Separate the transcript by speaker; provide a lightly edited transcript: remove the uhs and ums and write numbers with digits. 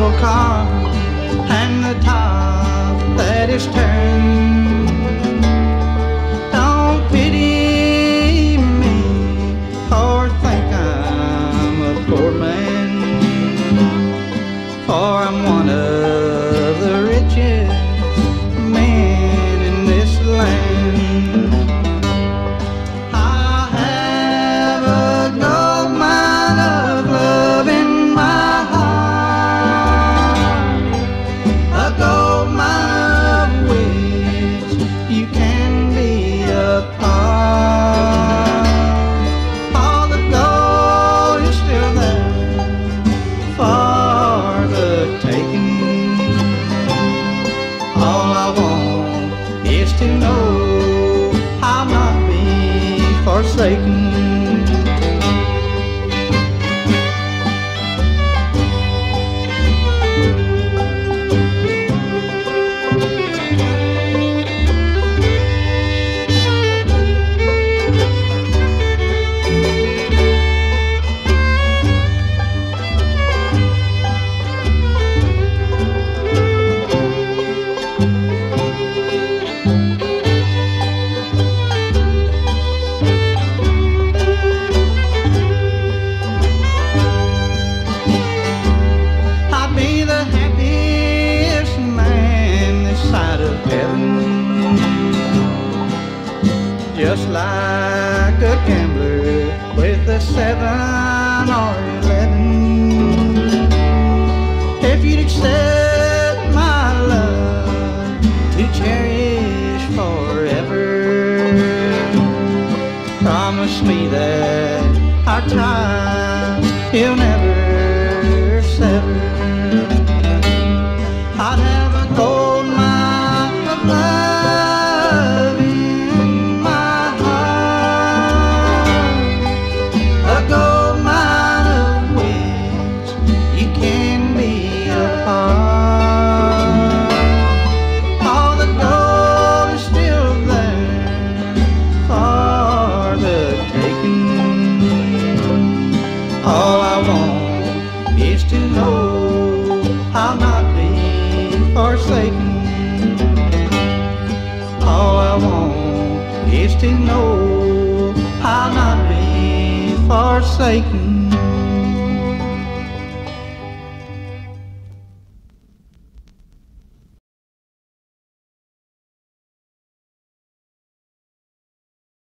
Speaker 1: old car and the top that is turned. Don't pity me or think I'm a poor man, for I'm one of the richest men in this land. I have a gold mine of love in my heart, a gold mine of which you can be a part. All the gold is still there for the taking. All I want is to know I'll not be forsaken. I'd be the happiest man this side of heaven, just like a gambler with a 7 or 11. If you'd accept my love to cherish forever, promise me that our ties will never sever. I'd have a gold mine of love in my heart, a gold mine of which you can be a part. All the gold is still there for the taking. All I want is to know I'll not be forsaken. All I want is to know I'll not be forsaken.